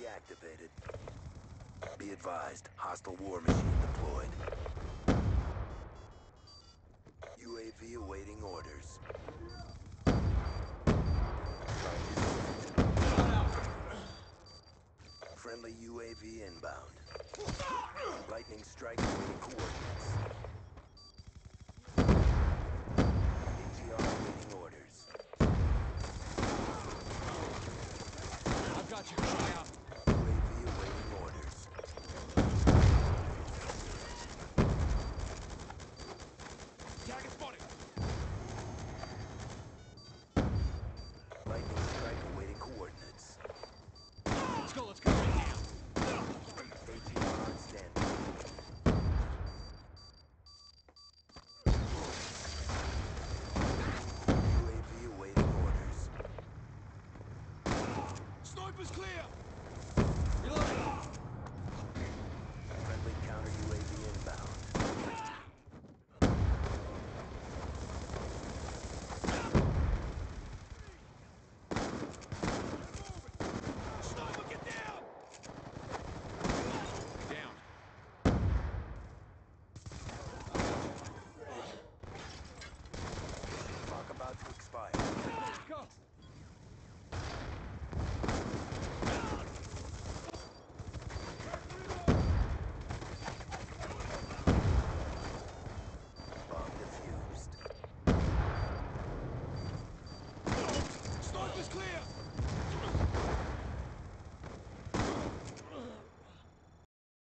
UAV activated. Be advised, hostile war machine deployed. UAV awaiting orders. Friendly UAV inbound. Lightning strike awaiting coordinates. ATR awaiting orders. I've got you. Fly out. UAV awaiting orders. Target spotted. Lightning strike awaiting coordinates. Let's go. Let's go. Right now. ATR on standby. UAV awaiting orders. Sniper's clear.